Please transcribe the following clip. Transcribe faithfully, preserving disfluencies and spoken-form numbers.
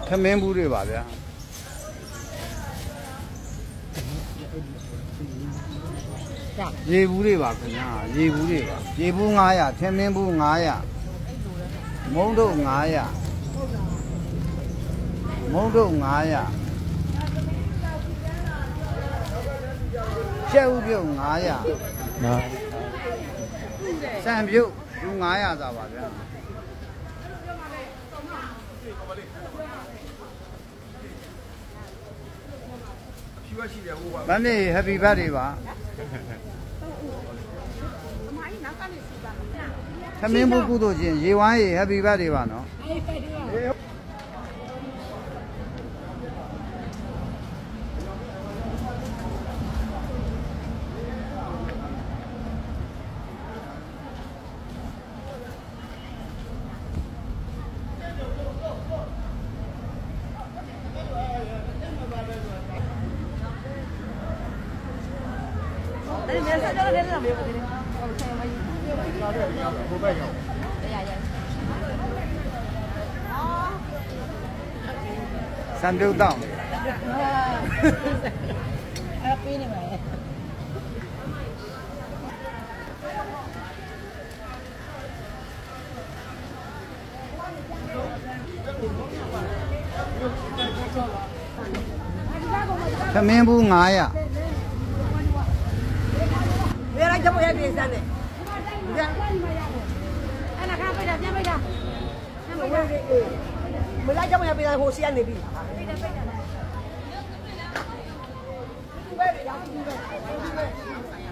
ထမင်းဘူးတွေပါဗျာရေဘူးတွေပါခင်ဗျာရေဘူးတွေပါရေဘူးငါးရာထမင်းဘူးငါးရာမုံတို့ငါးရာမုံတို့ငါးရာကျဲဥပြုတ်ငါးရာနော်စံပြုတ်လူငါးရာသာပါဗျာမနေ့ Happy Birthday ပါသမင်းဘူးကုသိုလ်ချင်းရေဝိုင်းရေ Happy Birthday ပါနော်စံပြုတ်တောင်းအဲ့ပေးနေပါလေသမင်းဘူးငါးရာဘယ်လိုက်ကြမရပြေးစမ်းနေအဲ့နာခါပိတ်တာပြန်ပိတ်တာမလိုက်ကြမရပြေးတာဟိုစီကနေပြီပိတ်တယ်ပိတ်တယ်